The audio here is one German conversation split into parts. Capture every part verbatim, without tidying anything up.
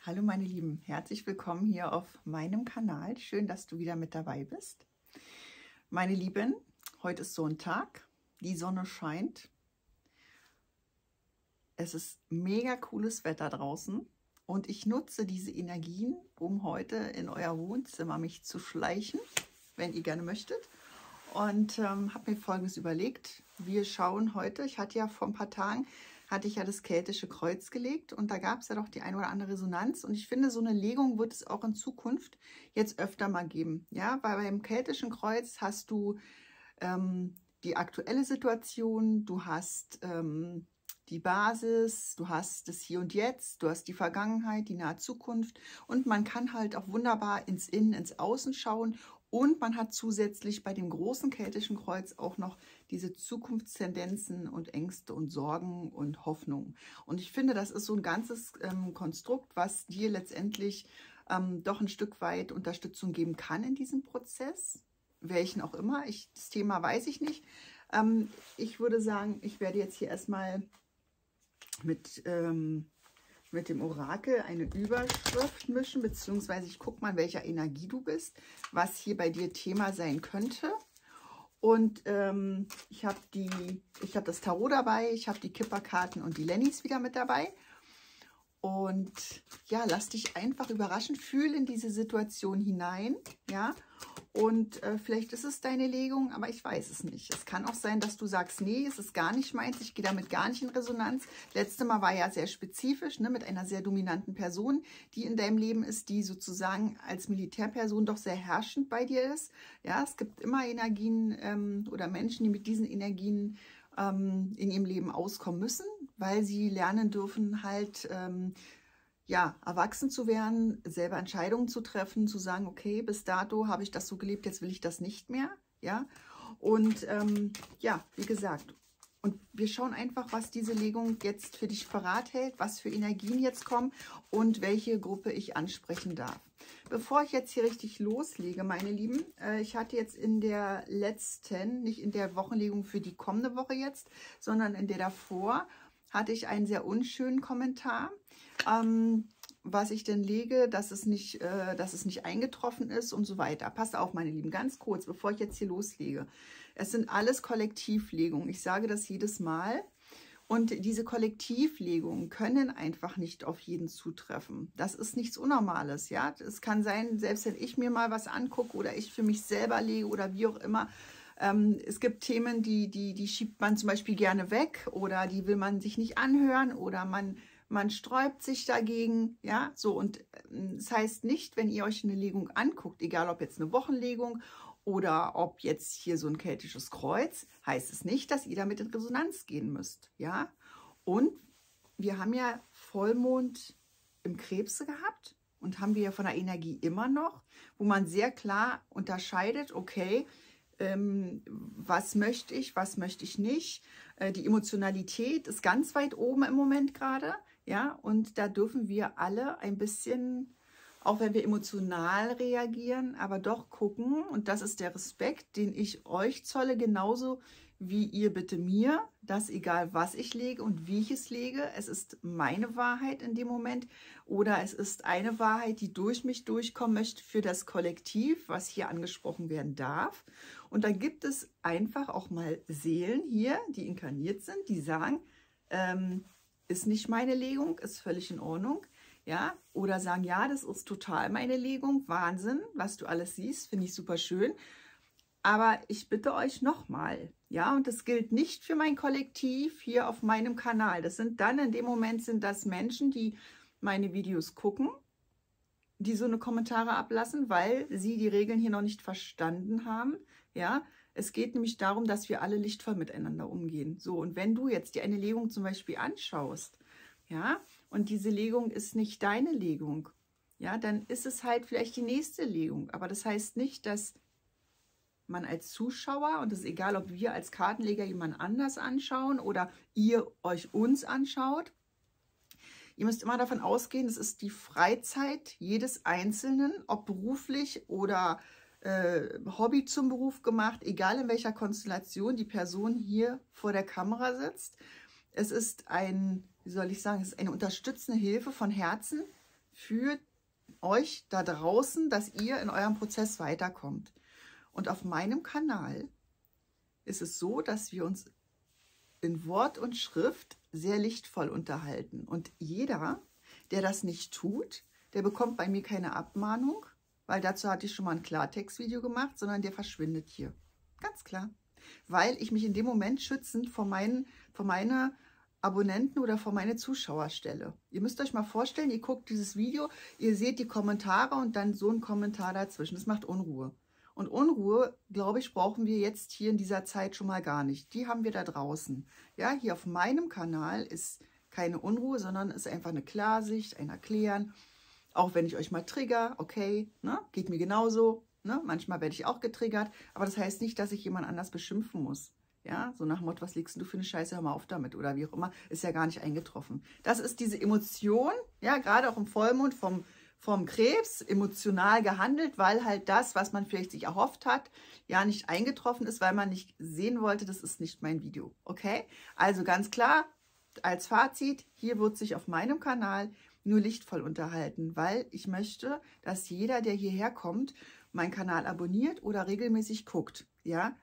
Hallo meine Lieben, herzlich willkommen hier auf meinem Kanal. Schön, dass du wieder mit dabei bist. Meine Lieben, heute ist Sonntag, die Sonne scheint. Es ist mega cooles Wetter draußen und ich nutze diese Energien, um heute in euer Wohnzimmer mich zu schleichen, wenn ihr gerne möchtet. Und ähm, habe mir Folgendes überlegt. Wir schauen heute, ich hatte ja vor ein paar Tagen, hatte ich ja das keltische Kreuz gelegt und da gab es ja doch die ein oder andere Resonanz. Und ich finde, so eine Legung wird es auch in Zukunft jetzt öfter mal geben. Ja, weil beim keltischen Kreuz hast du ähm, die aktuelle Situation, du hast ähm, die Basis, du hast das Hier und Jetzt, du hast die Vergangenheit, die nahe Zukunft und man kann halt auch wunderbar ins Innen, ins Außen schauen. Und man hat zusätzlich bei dem großen keltischen Kreuz auch noch diese Zukunftstendenzen und Ängste und Sorgen und Hoffnungen. Und ich finde, das ist so ein ganzes ähm, Konstrukt, was dir letztendlich ähm, doch ein Stück weit Unterstützung geben kann in diesem Prozess. Welchen auch immer. Ich, das Thema weiß ich nicht. Ähm, ich würde sagen, ich werde jetzt hier erstmal mit... Ähm, mit dem Orakel eine Überschrift mischen, beziehungsweise ich gucke mal, in welcher Energie du bist, was hier bei dir Thema sein könnte. Und ähm, ich habe die, ich habe das Tarot dabei, ich habe die Kipperkarten und die Lennys wieder mit dabei. Und ja, lass dich einfach überraschen, fühl in diese Situation hinein, ja. Und äh, vielleicht ist es deine Legung, aber ich weiß es nicht. Es kann auch sein, dass du sagst, nee, es ist gar nicht meins, ich gehe damit gar nicht in Resonanz. Letztes Mal war ja sehr spezifisch, ne, mit einer sehr dominanten Person, die in deinem Leben ist, die sozusagen als Militärperson doch sehr herrschend bei dir ist. Ja, es gibt immer Energien ähm, oder Menschen, die mit diesen Energien ähm, in ihrem Leben auskommen müssen, weil sie lernen dürfen, halt... Ähm, ja, erwachsen zu werden, selber Entscheidungen zu treffen, zu sagen, okay, bis dato habe ich das so gelebt, jetzt will ich das nicht mehr, ja. Und ähm, ja, wie gesagt, und wir schauen einfach, was diese Legung jetzt für dich parat hält, was für Energien jetzt kommen und welche Gruppe ich ansprechen darf. Bevor ich jetzt hier richtig loslege, meine Lieben, äh, ich hatte jetzt in der letzten, nicht in der Wochenlegung für die kommende Woche jetzt, sondern in der davor, hatte ich einen sehr unschönen Kommentar, ähm, was ich denn lege, dass es, nicht, äh, dass es nicht eingetroffen ist und so weiter. Passt auf, meine Lieben, ganz kurz, bevor ich jetzt hier loslege. Es sind alles Kollektivlegungen. Ich sage das jedes Mal. Und diese Kollektivlegungen können einfach nicht auf jeden zutreffen. Das ist nichts Unnormales, ja. Es kann sein, selbst wenn ich mir mal was angucke oder ich für mich selber lege oder wie auch immer, Ähm, es gibt Themen, die, die, die schiebt man zum Beispiel gerne weg oder die will man sich nicht anhören oder man, man sträubt sich dagegen. Ja, so. Und äh, das heißt nicht, wenn ihr euch eine Legung anguckt, egal ob jetzt eine Wochenlegung oder ob jetzt hier so ein keltisches Kreuz, heißt es nicht, dass ihr damit in Resonanz gehen müsst. Ja, und wir haben ja Vollmond im Krebse gehabt und haben wir ja von der Energie immer noch, wo man sehr klar unterscheidet, okay, Ähm, was möchte ich, was möchte ich nicht. Äh, die Emotionalität ist ganz weit oben im Moment gerade, ja, und da dürfen wir alle ein bisschen, auch wenn wir emotional reagieren, aber doch gucken, und das ist der Respekt, den ich euch zolle, genauso wie ihr bitte mir, dass egal was ich lege und wie ich es lege, es ist meine Wahrheit in dem Moment oder es ist eine Wahrheit, die durch mich durchkommen möchte für das Kollektiv, was hier angesprochen werden darf. Und dann gibt es einfach auch mal Seelen hier, die inkarniert sind, die sagen, ähm, ist nicht meine Legung, ist völlig in Ordnung. Ja, oder sagen, ja, das ist total meine Legung, Wahnsinn, was du alles siehst, finde ich super schön. Aber ich bitte euch nochmal, ja, und das gilt nicht für mein Kollektiv hier auf meinem Kanal. Das sind dann, in dem Moment sind das Menschen, die meine Videos gucken, die so eine Kommentare ablassen, weil sie die Regeln hier noch nicht verstanden haben. Ja, es geht nämlich darum, dass wir alle lichtvoll miteinander umgehen. So, und wenn du jetzt dir eine Legung zum Beispiel anschaust, ja, und diese Legung ist nicht deine Legung, ja, dann ist es halt vielleicht die nächste Legung. Aber das heißt nicht, dass man als Zuschauer, und es ist egal, ob wir als Kartenleger jemand anders anschauen oder ihr euch uns anschaut, ihr müsst immer davon ausgehen, es ist die Freizeit jedes Einzelnen, ob beruflich oder äh, Hobby zum Beruf gemacht, egal in welcher Konstellation die Person hier vor der Kamera sitzt. Es ist ein, wie soll ich sagen, es ist eine unterstützende Hilfe von Herzen für euch da draußen, dass ihr in eurem Prozess weiterkommt. Und auf meinem Kanal ist es so, dass wir uns in Wort und Schrift sehr lichtvoll unterhalten. Und jeder, der das nicht tut, der bekommt bei mir keine Abmahnung, weil dazu hatte ich schon mal ein Klartextvideo gemacht, sondern der verschwindet hier. Ganz klar. Weil ich mich in dem Moment schützend vor meinen, vor meine Abonnenten oder vor meine Zuschauer stelle. Ihr müsst euch mal vorstellen, ihr guckt dieses Video, ihr seht die Kommentare und dann so ein Kommentar dazwischen. Das macht Unruhe. Und Unruhe, glaube ich, brauchen wir jetzt hier in dieser Zeit schon mal gar nicht. Die haben wir da draußen. Ja, hier auf meinem Kanal ist keine Unruhe, sondern ist einfach eine Klarsicht, ein Erklären. Auch wenn ich euch mal trigger, okay, ne, geht mir genauso. Ne? Manchmal werde ich auch getriggert, aber das heißt nicht, dass ich jemand anders beschimpfen muss. Ja, so nach dem Motto, was legst du für eine Scheiße, hör mal auf damit oder wie auch immer, ist ja gar nicht eingetroffen. Das ist diese Emotion, ja, gerade auch im Vollmond vom, vom Krebs, emotional gehandelt, weil halt das, was man vielleicht sich erhofft hat, ja nicht eingetroffen ist, weil man nicht sehen wollte, das ist nicht mein Video, okay? Also ganz klar, als Fazit, hier wird sich auf meinem Kanal nur lichtvoll unterhalten, weil ich möchte, dass jeder, der hierher kommt, meinen Kanal abonniert oder regelmäßig guckt, ja?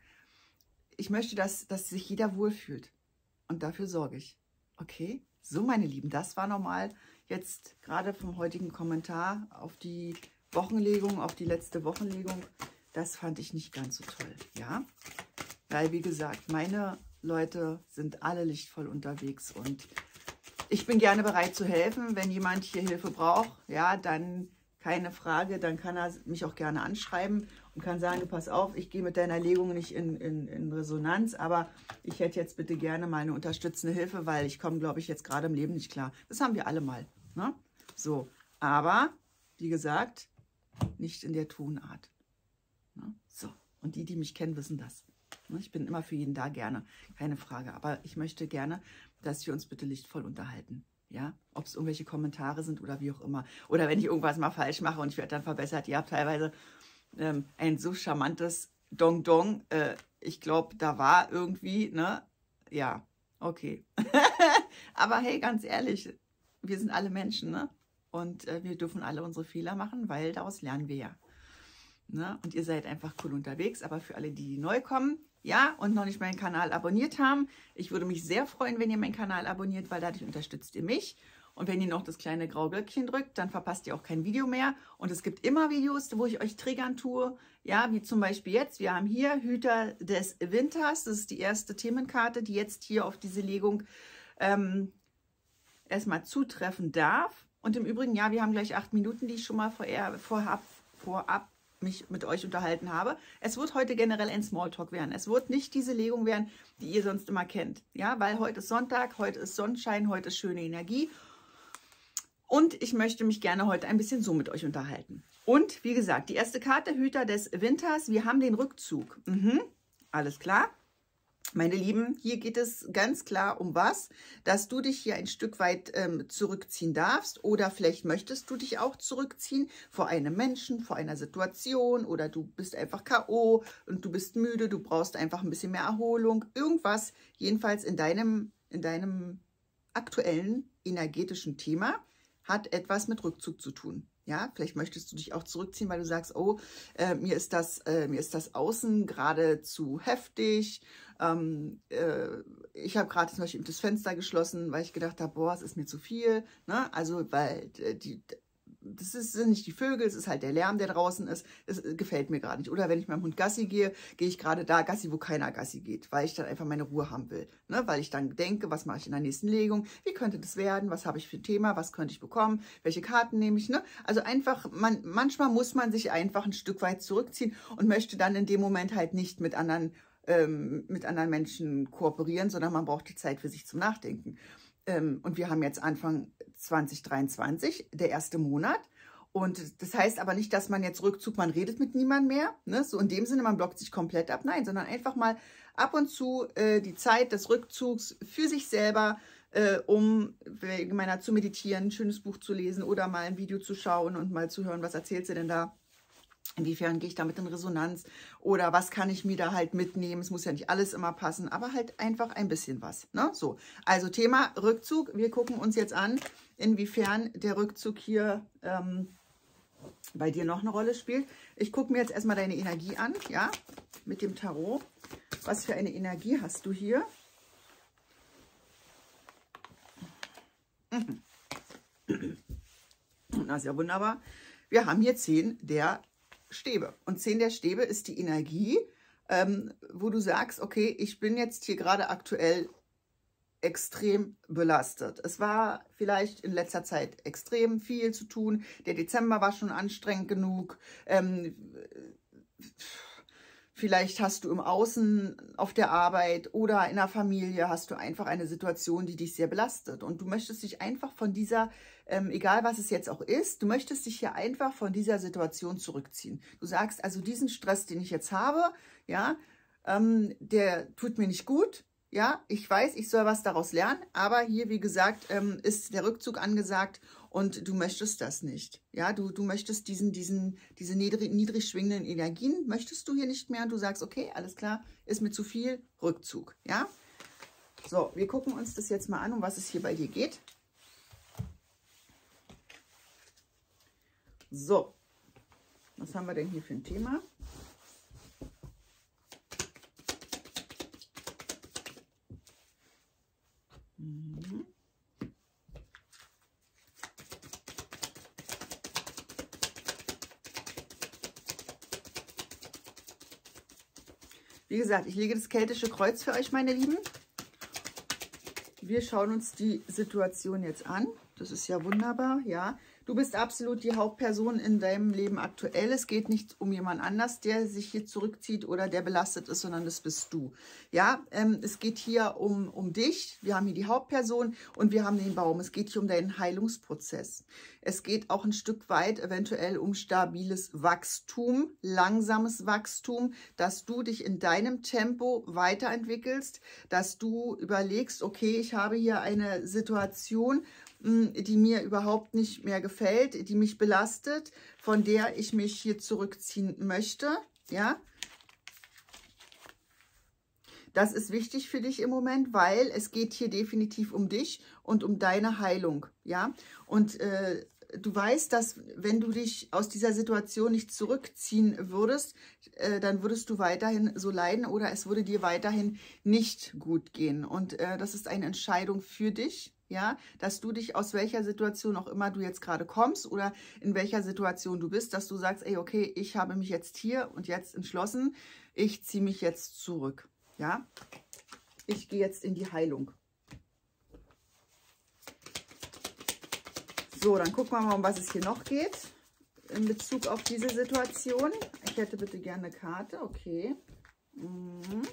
Ich möchte, dass, dass sich jeder wohlfühlt. Und dafür sorge ich. Okay? So, meine Lieben, das war nochmal jetzt gerade vom heutigen Kommentar auf die Wochenlegung, auf die letzte Wochenlegung. Das fand ich nicht ganz so toll. Ja? Weil, wie gesagt, meine Leute sind alle lichtvoll unterwegs. Und ich bin gerne bereit zu helfen. Wenn jemand hier Hilfe braucht, ja, dann keine Frage. Dann kann er mich auch gerne anschreiben und kann sagen, du pass auf, ich gehe mit deiner Legung nicht in, in, in Resonanz, aber ich hätte jetzt bitte gerne mal eine unterstützende Hilfe, weil ich komme, glaube ich, jetzt gerade im Leben nicht klar. Das haben wir alle mal. Ne? So, aber, wie gesagt, nicht in der Tonart. Ne? So, und die, die mich kennen, wissen das. Ne? Ich bin immer für jeden da, gerne, keine Frage. Aber ich möchte gerne, dass wir uns bitte lichtvoll unterhalten. Ja, ob es irgendwelche Kommentare sind oder wie auch immer. Oder wenn ich irgendwas mal falsch mache und ich werde dann verbessert. Ihr habt teilweise ähm, ein so charmantes Dong-Dong. Äh, ich glaube, da war irgendwie, ne? Ja, okay. Aber hey, ganz ehrlich, wir sind alle Menschen, ne? Und äh, wir dürfen alle unsere Fehler machen, weil daraus lernen wir ja. Ne? Und ihr seid einfach cool unterwegs. Aber für alle, die neu kommen, ja, und noch nicht meinen Kanal abonniert haben, ich würde mich sehr freuen, wenn ihr meinen Kanal abonniert, weil dadurch unterstützt ihr mich. Und wenn ihr noch das kleine graue Glöckchen drückt, dann verpasst ihr auch kein Video mehr. Und es gibt immer Videos, wo ich euch triggern tue. Ja, wie zum Beispiel jetzt. Wir haben hier Hüter des Winters. Das ist die erste Themenkarte, die jetzt hier auf diese Legung ähm, erstmal zutreffen darf. Und im Übrigen, ja, wir haben gleich acht Minuten, die ich schon mal vorher, vorab, vorab mich mit euch unterhalten habe. Es wird heute generell ein Smalltalk werden. Es wird nicht diese Legung werden, die ihr sonst immer kennt. Ja, weil heute ist Sonntag, heute ist Sonnenschein, heute ist schöne Energie. Und ich möchte mich gerne heute ein bisschen so mit euch unterhalten. Und wie gesagt, die erste Karte, Hüter des Winters. Wir haben den Rückzug. Mhm, alles klar. Meine Lieben, hier geht es ganz klar um was, dass du dich hier ein Stück weit ähm, zurückziehen darfst oder vielleicht möchtest du dich auch zurückziehen vor einem Menschen, vor einer Situation oder du bist einfach K O und du bist müde, du brauchst einfach ein bisschen mehr Erholung, irgendwas, jedenfalls in deinem, in deinem aktuellen energetischen Thema hat etwas mit Rückzug zu tun. Ja, vielleicht möchtest du dich auch zurückziehen, weil du sagst, oh, äh, mir ist das, äh, mir ist das Außen gerade zu heftig. Ähm, äh, ich habe gerade zum Beispiel das Fenster geschlossen, weil ich gedacht habe, boah, es ist mir zu viel. Ne? Also, weil die, das ist, sind nicht die Vögel, es ist halt der Lärm, der draußen ist. Das gefällt mir gerade nicht. Oder wenn ich mit dem Hund Gassi gehe, gehe ich gerade da Gassi, wo keiner Gassi geht, weil ich dann einfach meine Ruhe haben will. Ne? Weil ich dann denke, was mache ich in der nächsten Legung? Wie könnte das werden? Was habe ich für ein Thema? Was könnte ich bekommen? Welche Karten nehme ich? Ne? Also einfach, man, manchmal muss man sich einfach ein Stück weit zurückziehen und möchte dann in dem Moment halt nicht mit anderen, ähm, mit anderen Menschen kooperieren, sondern man braucht die Zeit für sich zum Nachdenken. Ähm, und wir haben jetzt Anfang zwanzig dreiundzwanzig, der erste Monat. Und das heißt aber nicht, dass man jetzt Rückzug, man redet mit niemandem mehr. Ne? So in dem Sinne, man blockt sich komplett ab. Nein, sondern einfach mal ab und zu äh, die Zeit des Rückzugs für sich selber, äh, um wegen meiner zu meditieren, ein schönes Buch zu lesen oder mal ein Video zu schauen und mal zu hören, was erzählt sie denn da. Inwiefern gehe ich damit in Resonanz oder was kann ich mir da halt mitnehmen? Es muss ja nicht alles immer passen, aber halt einfach ein bisschen was. Ne? So, also Thema Rückzug. Wir gucken uns jetzt an, inwiefern der Rückzug hier ähm, bei dir noch eine Rolle spielt. Ich gucke mir jetzt erstmal deine Energie an, ja, mit dem Tarot. Was für eine Energie hast du hier? Mhm. Das ist ja wunderbar. Wir haben hier zehn der Stäbe. Und zehn der Stäbe ist die Energie, ähm, wo du sagst, okay, ich bin jetzt hier gerade aktuell extrem belastet. Es war vielleicht in letzter Zeit extrem viel zu tun. Der Dezember war schon anstrengend genug. Ähm, Vielleicht hast du im Außen auf der Arbeit oder in der Familie hast du einfach eine Situation, die dich sehr belastet. Und du möchtest dich einfach von dieser, ähm, egal was es jetzt auch ist, du möchtest dich hier einfach von dieser Situation zurückziehen. Du sagst also, diesen Stress, den ich jetzt habe, ja, ähm, der tut mir nicht gut. Ja, ich weiß, ich soll was daraus lernen, aber hier, wie gesagt, ähm, ist der Rückzug angesagt und du möchtest das nicht. Ja, du, du möchtest diesen, diesen, diese niedrig, niedrig schwingenden Energien, möchtest du hier nicht mehr und du sagst, okay, alles klar, ist mir zu viel, Rückzug. Ja, so, wir gucken uns das jetzt mal an, um was es hier bei dir geht. So, was haben wir denn hier für ein Thema? Mhm. Wie gesagt, ich lege das keltische Kreuz für euch, meine Lieben. Wir schauen uns die Situation jetzt an. Das ist ja wunderbar, ja. Du bist absolut die Hauptperson in deinem Leben aktuell. Es geht nicht um jemand anders, der sich hier zurückzieht oder der belastet ist, sondern das bist du. Ja, ähm, es geht hier um, um dich. Wir haben hier die Hauptperson und wir haben den Baum. Es geht hier um deinen Heilungsprozess. Es geht auch ein Stück weit eventuell um stabiles Wachstum, langsames Wachstum, dass du dich in deinem Tempo weiterentwickelst, dass du überlegst, okay, ich habe hier eine Situation, die mir überhaupt nicht mehr gefällt, die mich belastet, von der ich mich hier zurückziehen möchte, ja. Das ist wichtig für dich im Moment, weil es geht hier definitiv um dich und um deine Heilung, ja. Und äh, du weißt, dass wenn du dich aus dieser Situation nicht zurückziehen würdest, äh, dann würdest du weiterhin so leiden oder es würde dir weiterhin nicht gut gehen. Und äh, das ist eine Entscheidung für dich. Ja, dass du dich aus welcher Situation auch immer du jetzt gerade kommst oder in welcher Situation du bist, dass du sagst, ey, okay, ich habe mich jetzt hier und jetzt entschlossen, ich ziehe mich jetzt zurück. Ja, ich gehe jetzt in die Heilung. So, dann gucken wir mal, um was es hier noch geht in Bezug auf diese Situation. Ich hätte bitte gerne eine Karte, okay. Mhm.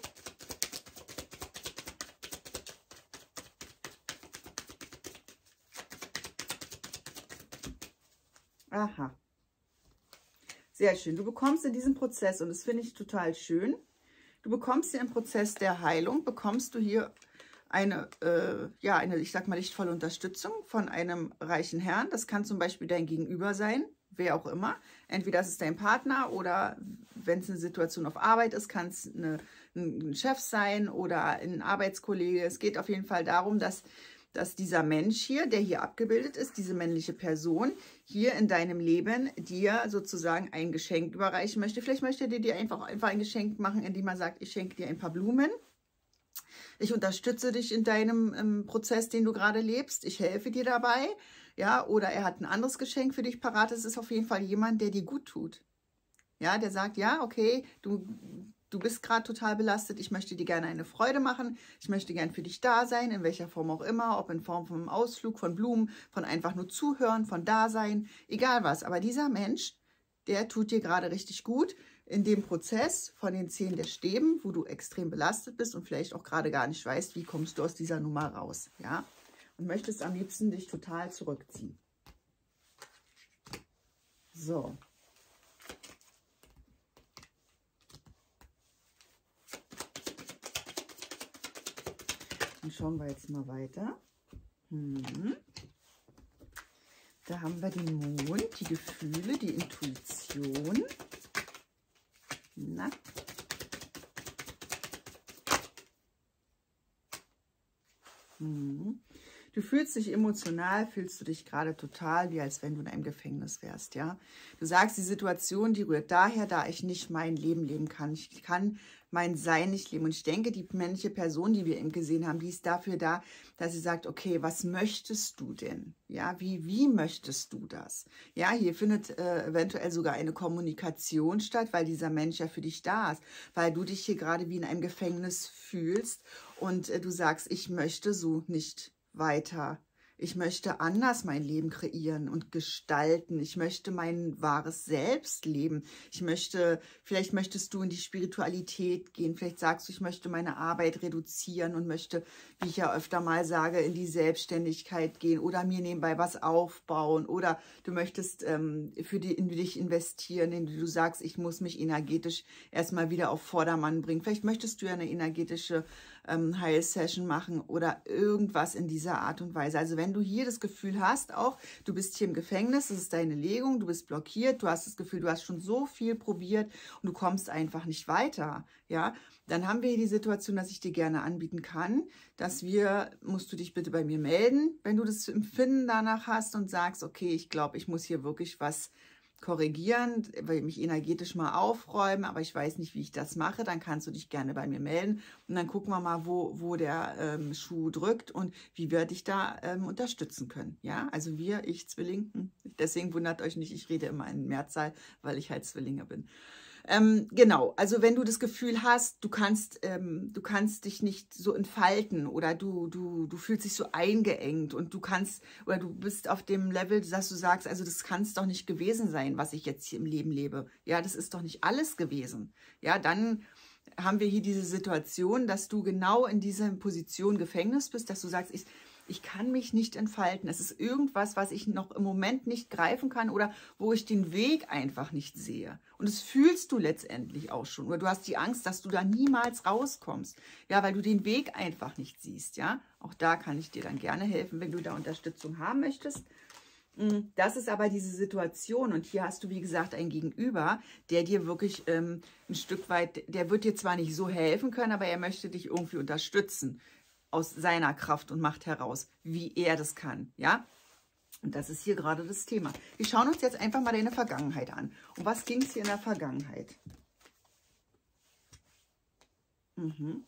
Aha. Sehr schön. Du bekommst in diesem Prozess, und das finde ich total schön, du bekommst hier im Prozess der Heilung, bekommst du hier eine, äh, ja, eine, ich sag mal, lichtvolle Unterstützung von einem reichen Herrn. Das kann zum Beispiel dein Gegenüber sein, wer auch immer. Entweder ist es dein Partner oder wenn es eine Situation auf Arbeit ist, kann es eine, ein Chef sein oder ein Arbeitskollege. Es geht auf jeden Fall darum, dass dass dieser Mensch hier, der hier abgebildet ist, diese männliche Person, hier in deinem Leben dir sozusagen ein Geschenk überreichen möchte. Vielleicht möchte er dir einfach, einfach ein Geschenk machen, indem er sagt, ich schenke dir ein paar Blumen. Ich unterstütze dich in deinem ähm, Prozess, den du gerade lebst. Ich helfe dir dabei. Ja, oder er hat ein anderes Geschenk für dich parat. Es ist auf jeden Fall jemand, der dir gut tut. Ja, der sagt, ja, okay, du... Du bist gerade total belastet, ich möchte dir gerne eine Freude machen, ich möchte gern für dich da sein, in welcher Form auch immer, ob in Form von einem Ausflug, von Blumen, von einfach nur zuhören, von Dasein, egal was. Aber dieser Mensch, der tut dir gerade richtig gut in dem Prozess von den zehn der Stäben, wo du extrem belastet bist und vielleicht auch gerade gar nicht weißt, wie kommst du aus dieser Nummer raus, ja? Und möchtest am liebsten dich total zurückziehen. So. Dann schauen wir jetzt mal weiter. Hm. Da haben wir den Mond, die Gefühle, die Intuition. Na? Mhm. Du fühlst dich emotional, fühlst du dich gerade total, wie als wenn du in einem Gefängnis wärst, ja. Du sagst, die Situation, die rührt daher, da ich nicht mein Leben leben kann. Ich kann mein Sein nicht leben. Und ich denke, die männliche Person, die wir eben gesehen haben, die ist dafür da, dass sie sagt, okay, was möchtest du denn? Ja, wie, wie möchtest du das? Ja, hier findet äh, eventuell sogar eine Kommunikation statt, weil dieser Mensch ja für dich da ist, weil du dich hier gerade wie in einem Gefängnis fühlst und äh, du sagst, ich möchte so nicht weiter. Ich möchte anders mein Leben kreieren und gestalten. Ich möchte mein wahres Selbst leben. Ich möchte, vielleicht möchtest du in die Spiritualität gehen. Vielleicht sagst du, ich möchte meine Arbeit reduzieren und möchte, wie ich ja öfter mal sage, in die Selbstständigkeit gehen oder mir nebenbei was aufbauen. Oder du möchtest ähm, für die, in dich investieren, indem du sagst, ich muss mich energetisch erstmal wieder auf Vordermann bringen. Vielleicht möchtest du ja eine energetische ähm, Heil-Session machen oder irgendwas in dieser Art und Weise. Also wenn du hier das Gefühl hast, auch du bist hier im Gefängnis, das ist deine Legung, du bist blockiert, du hast das Gefühl, du hast schon so viel probiert und du kommst einfach nicht weiter, ja, dann haben wir hier die Situation, dass ich dir gerne anbieten kann, dass wir, musst du dich bitte bei mir melden, wenn du das Empfinden danach hast und sagst, okay, ich glaube, ich muss hier wirklich was korrigieren, weil mich energetisch mal aufräumen, aber ich weiß nicht, wie ich das mache, dann kannst du dich gerne bei mir melden und dann gucken wir mal, wo, wo der ähm, Schuh drückt und wie wir dich da ähm, unterstützen können. Ja, also wir, ich, Zwilling, hm. Deswegen wundert euch nicht, ich rede immer in Mehrzahl, weil ich halt Zwillinge bin. Ähm, genau, also wenn du das Gefühl hast, du kannst, ähm, du kannst dich nicht so entfalten oder du, du, du fühlst dich so eingeengt und du kannst, oder du bist auf dem Level, dass du sagst, also das kann es doch nicht gewesen sein, was ich jetzt hier im Leben lebe. Ja, das ist doch nicht alles gewesen. Ja, dann haben wir hier diese Situation, dass du genau in dieser Position Gefängnis bist, dass du sagst, ich, ich kann mich nicht entfalten. Es ist irgendwas, was ich noch im Moment nicht greifen kann oder wo ich den Weg einfach nicht sehe. Und das fühlst du letztendlich auch schon. Oder du hast die Angst, dass du da niemals rauskommst. Ja, weil du den Weg einfach nicht siehst. Ja, auch da kann ich dir dann gerne helfen, wenn du da Unterstützung haben möchtest. Das ist aber diese Situation und hier hast du, wie gesagt, einen Gegenüber, der dir wirklich ähm, ein Stück weit, der wird dir zwar nicht so helfen können, aber er möchte dich irgendwie unterstützen aus seiner Kraft und Macht heraus, wie er das kann, ja? Und das ist hier gerade das Thema. Wir schauen uns jetzt einfach mal deine Vergangenheit an. Um was ging es hier in der Vergangenheit? Mhm.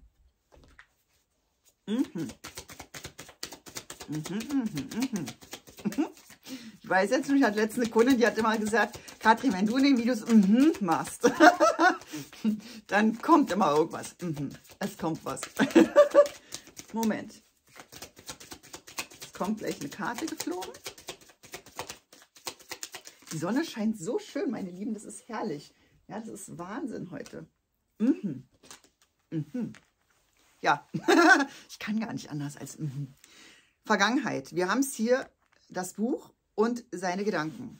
Mhm. Mhm, mhm, mhm. Ich weiß jetzt nicht, ich hatte letzte Kundin, die hat immer gesagt, Katrin, wenn du in den Videos mhm machst, dann kommt immer irgendwas. Mhm. Es kommt was. Moment. Es kommt gleich eine Karte geflogen. Die Sonne scheint so schön, meine Lieben, das ist herrlich. Ja, das ist Wahnsinn heute. Mhm. Mhm. Ja, ich kann gar nicht anders als mhm. Vergangenheit. Wir haben es hier, das Buch und seine Gedanken.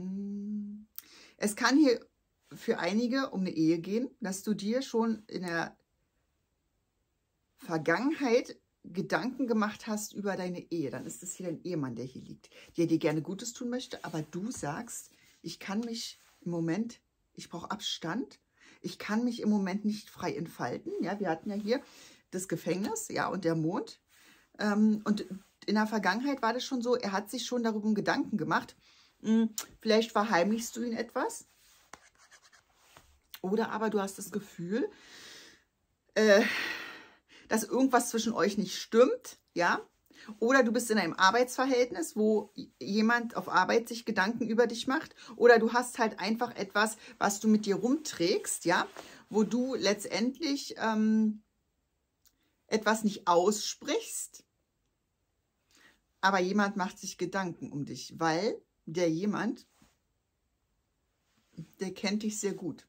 Es kann hier für einige um eine Ehe gehen, dass du dir schon in der Vergangenheit Gedanken gemacht hast über deine Ehe. Dann ist es hier dein Ehemann, der hier liegt, der dir gerne Gutes tun möchte, aber du sagst, ich kann mich im Moment, ich brauche Abstand, ich kann mich im Moment nicht frei entfalten. Ja, wir hatten ja hier das Gefängnis, ja, und der Mond. Ähm, und in der Vergangenheit war das schon so, er hat sich schon darüber Gedanken gemacht. Hm, vielleicht verheimlichst du ihn etwas. Oder aber du hast das Gefühl, äh, dass irgendwas zwischen euch nicht stimmt, ja. Oder du bist in einem Arbeitsverhältnis, wo jemand auf Arbeit sich Gedanken über dich macht. Oder du hast halt einfach etwas, was du mit dir rumträgst, ja, wo du letztendlich ähm, etwas nicht aussprichst. Aber jemand macht sich Gedanken um dich, weil der jemand, der kennt dich sehr gut.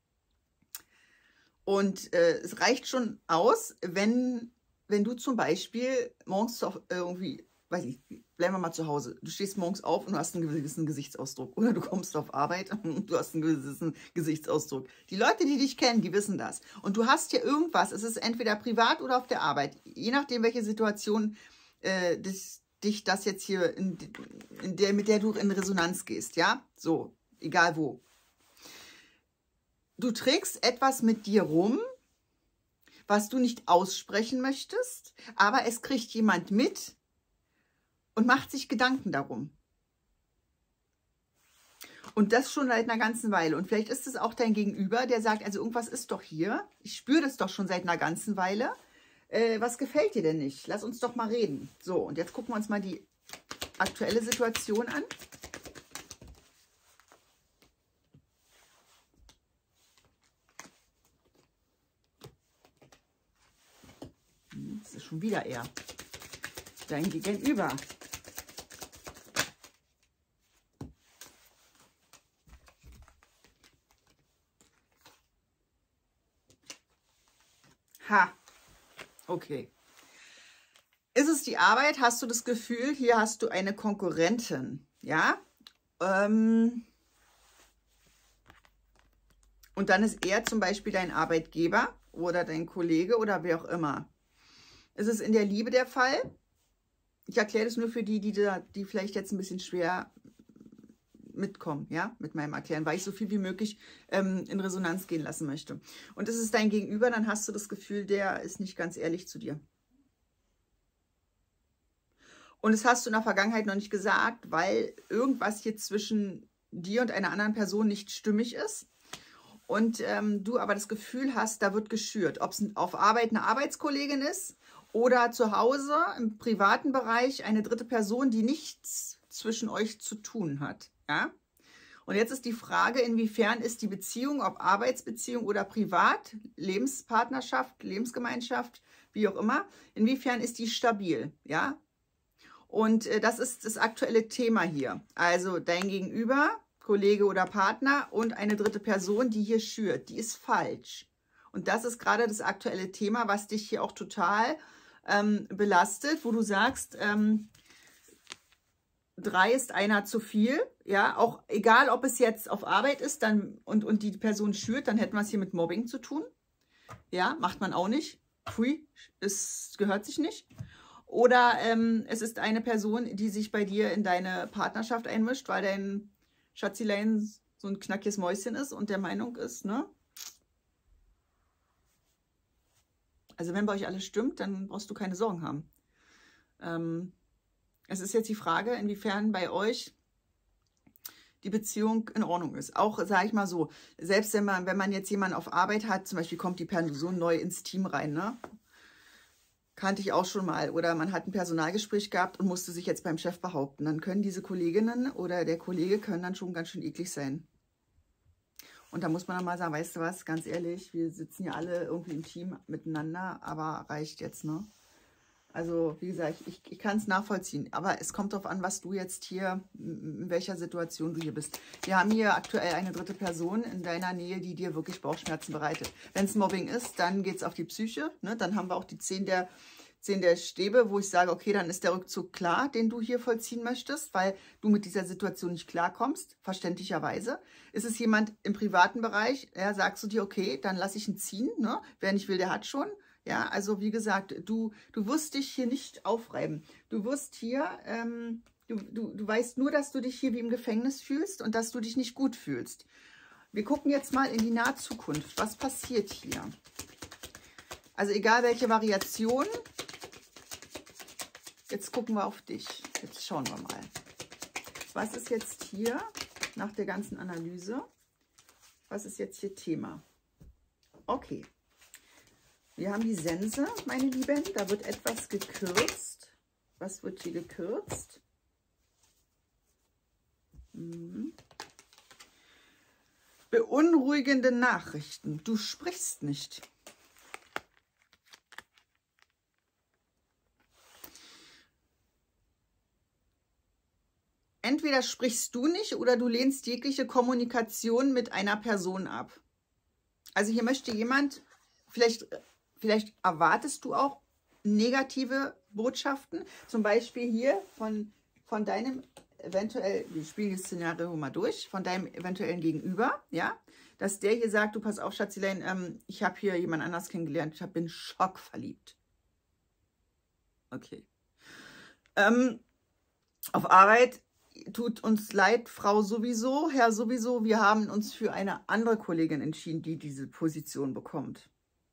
Und äh, es reicht schon aus, wenn, wenn du zum Beispiel morgens auf, äh, irgendwie, weiß ich, bleiben wir mal zu Hause, du stehst morgens auf und du hast einen gewissen Gesichtsausdruck. Oder du kommst auf Arbeit und du hast einen gewissen Gesichtsausdruck. Die Leute, die dich kennen, die wissen das. Und du hast hier irgendwas, es ist entweder privat oder auf der Arbeit, je nachdem, welche Situation äh, das dich das jetzt hier, in, in der, mit der du in Resonanz gehst, ja? So, egal wo. du trägst etwas mit dir rum, was du nicht aussprechen möchtest, aber es kriegt jemand mit und macht sich Gedanken darum. Und das schon seit einer ganzen Weile. Und vielleicht ist es auch dein Gegenüber, der sagt, also irgendwas ist doch hier. Ich spüre das doch schon seit einer ganzen Weile. Äh, was gefällt dir denn nicht? Lass uns doch mal reden. So, und jetzt gucken wir uns mal die aktuelle Situation an. Das ist schon wieder er. Dein Gegenüber. Ha, okay. Ist es die Arbeit? Hast du das Gefühl, hier hast du eine Konkurrentin, ja? Ähm und dann ist er zum Beispiel dein Arbeitgeber oder dein Kollege oder wer auch immer. Ist es in der Liebe der Fall? Ich erkläre das nur für die, die, da, die vielleicht jetzt ein bisschen schwer mitkommen, ja, mit meinem Erklären, weil ich so viel wie möglich ähm, in Resonanz gehen lassen möchte. Und ist es dein Gegenüber, dann hast du das Gefühl, der ist nicht ganz ehrlich zu dir. Und das hast du in der Vergangenheit noch nicht gesagt, weil irgendwas hier zwischen dir und einer anderen Person nicht stimmig ist. Und ähm, du aber das Gefühl hast, da wird geschürt. Ob es auf Arbeit eine Arbeitskollegin ist oder zu Hause im privaten Bereich eine dritte Person, die nichts zwischen euch zu tun hat. Ja? Und jetzt ist die Frage, inwiefern ist die Beziehung, ob Arbeitsbeziehung oder privat, Lebenspartnerschaft, Lebensgemeinschaft, wie auch immer, inwiefern ist die stabil? Ja? Und äh, das ist das aktuelle Thema hier. Also dein Gegenüber, Kollege oder Partner und eine dritte Person, die hier schürt, die ist falsch. Und das ist gerade das aktuelle Thema, was dich hier auch total ähm, belastet, wo du sagst, ähm, drei ist einer zu viel, ja, auch egal, ob es jetzt auf Arbeit ist dann und, und die Person schürt, dann hätten wir es hier mit Mobbing zu tun. Ja, macht man auch nicht. Pfui, es gehört sich nicht. Oder ähm, es ist eine Person, die sich bei dir in deine Partnerschaft einmischt, weil dein Schatzilein so ein knackiges Mäuschen ist und der Meinung ist, ne? Also wenn bei euch alles stimmt, dann brauchst du keine Sorgen haben. Ähm, es ist jetzt die Frage, inwiefern bei euch die Beziehung in Ordnung ist. Auch, sage ich mal so, selbst wenn man, wenn man jetzt jemanden auf Arbeit hat, zum Beispiel kommt die Person neu ins Team rein, ne? Kannte ich auch schon mal. Oder man hat ein Personalgespräch gehabt und musste sich jetzt beim Chef behaupten. Dann können diese Kolleginnen oder der Kollege können dann schon ganz schön eklig sein. Und da muss man dann mal sagen, weißt du was, ganz ehrlich, wir sitzen ja alle irgendwie im Team miteinander, aber reicht jetzt, ne? Also, wie gesagt, ich, ich kann es nachvollziehen. Aber es kommt darauf an, was du jetzt hier, in welcher Situation du hier bist. Wir haben hier aktuell eine dritte Person in deiner Nähe, die dir wirklich Bauchschmerzen bereitet. Wenn es Mobbing ist, dann geht es auf die Psyche. Ne? Dann haben wir auch die zehn der, zehn der Stäbe, wo ich sage, okay, dann ist der Rückzug klar, den du hier vollziehen möchtest, weil du mit dieser Situation nicht klarkommst, verständlicherweise. Ist es jemand im privaten Bereich, ja, sagst du dir, okay, dann lasse ich ihn ziehen. Ne? Wer nicht will, der hat schon. Ja, also wie gesagt, du, du wirst dich hier nicht aufreiben. Du wirst hier, ähm, du, du, du weißt nur, dass du dich hier wie im Gefängnis fühlst und dass du dich nicht gut fühlst. Wir gucken jetzt mal in die nahe Zukunft. Was passiert hier? Also egal welche Variation. Jetzt gucken wir auf dich. Jetzt schauen wir mal. Was ist jetzt hier nach der ganzen Analyse? Was ist jetzt hier Thema? Okay. Wir haben die Sense, meine Lieben. Da wird etwas gekürzt. Was wird hier gekürzt? Hm. Beunruhigende Nachrichten. Du sprichst nicht. Entweder sprichst du nicht oder du lehnst jegliche Kommunikation mit einer Person ab. Also hier möchte jemand, vielleicht... Vielleicht erwartest du auch negative Botschaften, zum Beispiel hier von, von deinem eventuell, wir spielen das Szenario mal durch, von deinem eventuellen Gegenüber, ja, dass der hier sagt, du pass auf, Schatzilein, ähm, ich habe hier jemand anders kennengelernt, ich hab, bin schockverliebt. Okay. Ähm, auf Arbeit tut uns leid, Frau sowieso, Herr sowieso, wir haben uns für eine andere Kollegin entschieden, die diese Position bekommt.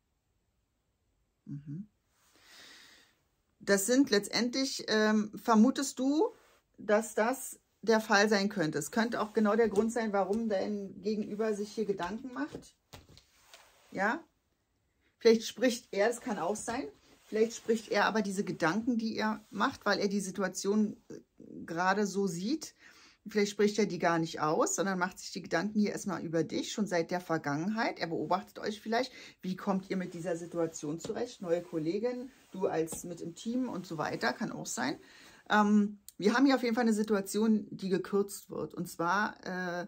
Mhm. Das sind letztendlich, ähm, vermutest du, dass das der Fall sein könnte. Es könnte auch genau der Grund sein, warum dein Gegenüber sich hier Gedanken macht. Ja, vielleicht spricht er, das kann auch sein, vielleicht spricht er aber diese Gedanken, die er macht, weil er die Situation gerade so sieht. Vielleicht spricht er die gar nicht aus, sondern macht sich die Gedanken hier erstmal über dich, schon seit der Vergangenheit. Er beobachtet euch vielleicht, wie kommt ihr mit dieser Situation zurecht, neue Kollegin, du als mit im Team und so weiter, kann auch sein. Ähm, wir haben hier auf jeden Fall eine Situation, die gekürzt wird. Und zwar äh,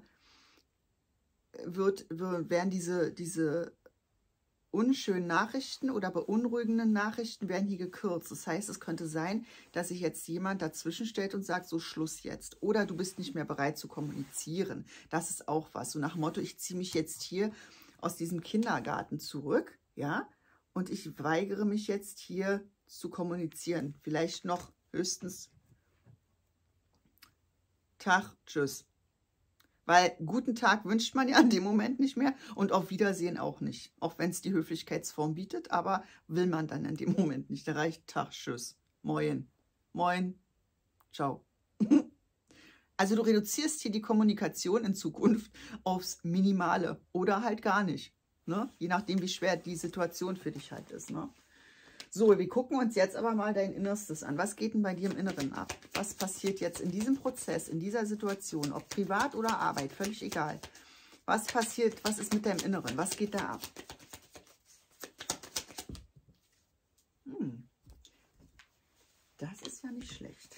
wird, wird, werden diese, diese unschönen Nachrichten oder beunruhigenden Nachrichten werden hier gekürzt. Das heißt, es könnte sein, dass sich jetzt jemand dazwischen stellt und sagt, so Schluss jetzt. Oder du bist nicht mehr bereit zu kommunizieren. Das ist auch was. So nach dem Motto, ich ziehe mich jetzt hier aus diesem Kindergarten zurück, ja, und ich weigere mich jetzt hier zu kommunizieren. Vielleicht noch höchstens Tag, tschüss. Weil guten Tag wünscht man ja in dem Moment nicht mehr und auf Wiedersehen auch nicht. Auch wenn es die Höflichkeitsform bietet, aber will man dann in dem Moment nicht. Da reicht Tag, tschüss, moin, moin, ciao. Also du reduzierst hier die Kommunikation in Zukunft aufs Minimale oder halt gar nicht. Ne? Je nachdem, wie schwer die Situation für dich halt ist. Ne? So, wir gucken uns jetzt aber mal dein Innerstes an. Was geht denn bei dir im Inneren ab? Was passiert jetzt in diesem Prozess, in dieser Situation, ob privat oder Arbeit, völlig egal. Was passiert, was ist mit deinem Inneren? Was geht da ab? Hm. Das ist ja nicht schlecht.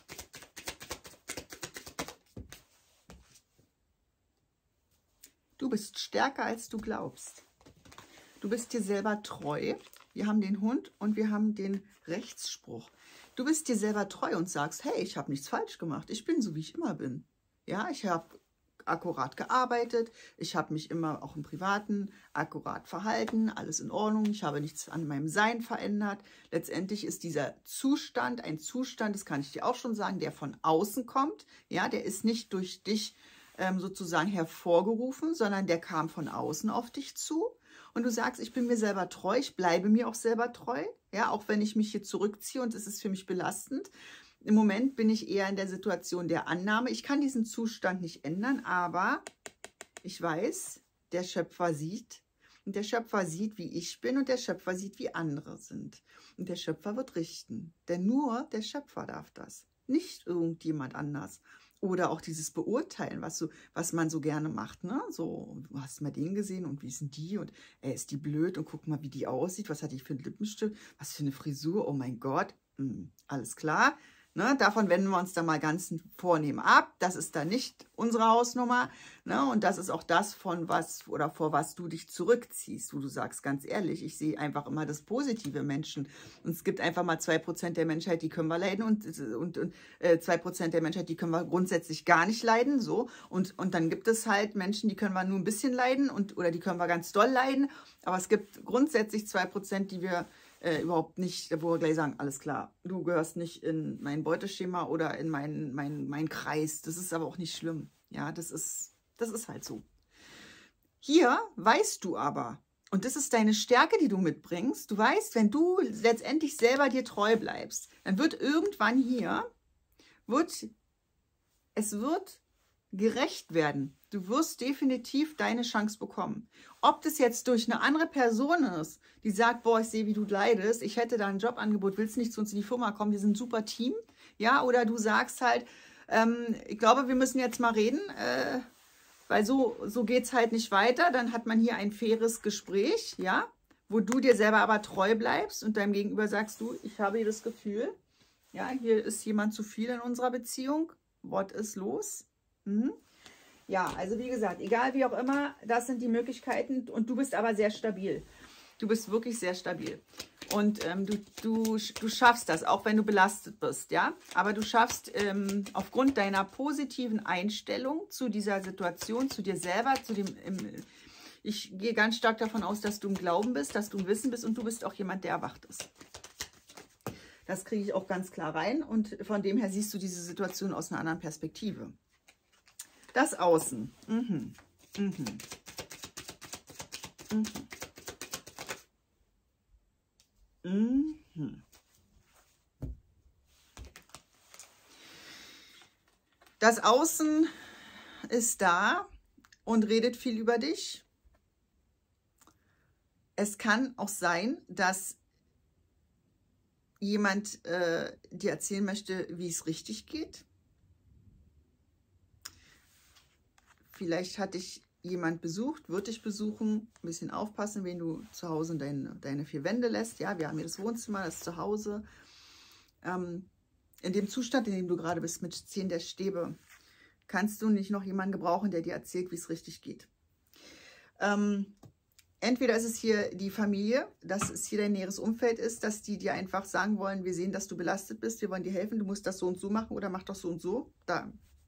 Du bist stärker, als du glaubst. Du bist dir selber treu. Wir haben den Hund und wir haben den Rechtsspruch. Du bist dir selber treu und sagst, hey, ich habe nichts falsch gemacht. Ich bin so, wie ich immer bin. Ja, ich habe akkurat gearbeitet. Ich habe mich immer auch im Privaten akkurat verhalten. Alles in Ordnung. Ich habe nichts an meinem Sein verändert. Letztendlich ist dieser Zustand ein Zustand, das kann ich dir auch schon sagen, der von außen kommt. Ja, der ist nicht durch dich ähm, sozusagen hervorgerufen, sondern der kam von außen auf dich zu. Und du sagst, ich bin mir selber treu, ich bleibe mir auch selber treu, ja, auch wenn ich mich hier zurückziehe und es ist für mich belastend. Im Moment bin ich eher in der Situation der Annahme. Ich kann diesen Zustand nicht ändern, aber ich weiß, der Schöpfer sieht und der Schöpfer sieht, wie ich bin und der Schöpfer sieht, wie andere sind. Und der Schöpfer wird richten, denn nur der Schöpfer darf das, nicht irgendjemand anders. Oder auch dieses Beurteilen, was, so, was man so gerne macht. Ne? So, du hast mal den gesehen und wie ist denn die? Und ey, ist die blöd? Und guck mal, wie die aussieht. Was hat die für ein Lippenstift? Was für eine Frisur? Oh mein Gott. Hm, alles klar. Ne? Davon wenden wir uns dann mal ganz vornehm ab. Das ist dann nicht unsere Hausnummer. Ne? Und das ist auch das, von was oder vor was du dich zurückziehst. Wo du sagst, ganz ehrlich, ich sehe einfach immer das Positive im Menschen. Und es gibt einfach mal zwei Prozent der Menschheit, die können wir leiden. Und, und, und äh, zwei Prozent der Menschheit, die können wir grundsätzlich gar nicht leiden. So. Und, und dann gibt es halt Menschen, die können wir nur ein bisschen leiden. Und, oder die können wir ganz doll leiden. Aber es gibt grundsätzlich zwei Prozent, die wir Äh, überhaupt nicht, wo wir gleich sagen, alles klar, du gehörst nicht in mein Beuteschema oder in meinen mein, mein Kreis. Das ist aber auch nicht schlimm. Ja, das ist, das ist halt so. Hier weißt du aber, und das ist deine Stärke, die du mitbringst, du weißt, wenn du letztendlich selber dir treu bleibst, dann wird irgendwann hier, wird, es wird gerecht werden. Du wirst definitiv deine Chance bekommen. Ob das jetzt durch eine andere Person ist, die sagt, boah, ich sehe, wie du leidest, ich hätte da ein Jobangebot, willst nicht zu uns in die Firma kommen, wir sind ein super Team, ja, oder du sagst halt, ähm, ich glaube, wir müssen jetzt mal reden, äh, weil so, so geht es halt nicht weiter, dann hat man hier ein faires Gespräch, ja, wo du dir selber aber treu bleibst und deinem Gegenüber sagst, du, ich habe hier das Gefühl, ja, hier ist jemand zu viel in unserer Beziehung, what ist los? Mhm. Ja, also wie gesagt, egal wie auch immer, das sind die Möglichkeiten und du bist aber sehr stabil. Du bist wirklich sehr stabil und ähm, du, du, du schaffst das, auch wenn du belastet bist, ja. Aber du schaffst ähm, aufgrund deiner positiven Einstellung zu dieser Situation, zu dir selber, zu dem, im, ich gehe ganz stark davon aus, dass du im Glauben bist, dass du im Wissen bist und du bist auch jemand, der erwacht ist. Das kriege ich auch ganz klar rein und von dem her siehst du diese Situation aus einer anderen Perspektive. Das Außen. Mhm. Mhm. Mhm. Mhm. Das Außen ist da und redet viel über dich. Es kann auch sein, dass jemand äh, dir erzählen möchte, wie es richtig geht. Vielleicht hat dich jemand besucht, wird dich besuchen. Ein bisschen aufpassen, wen du zu Hause deine, deine vier Wände lässt. Ja, wir haben hier das Wohnzimmer, das Zuhause. Ähm, in dem Zustand, in dem du gerade bist, mit zehn der Stäbe, kannst du nicht noch jemanden gebrauchen, der dir erzählt, wie es richtig geht. Ähm, entweder ist es hier die Familie, dass es hier dein näheres Umfeld ist, dass die dir einfach sagen wollen, wir sehen, dass du belastet bist, wir wollen dir helfen, du musst das so und so machen oder mach das so und so. Da,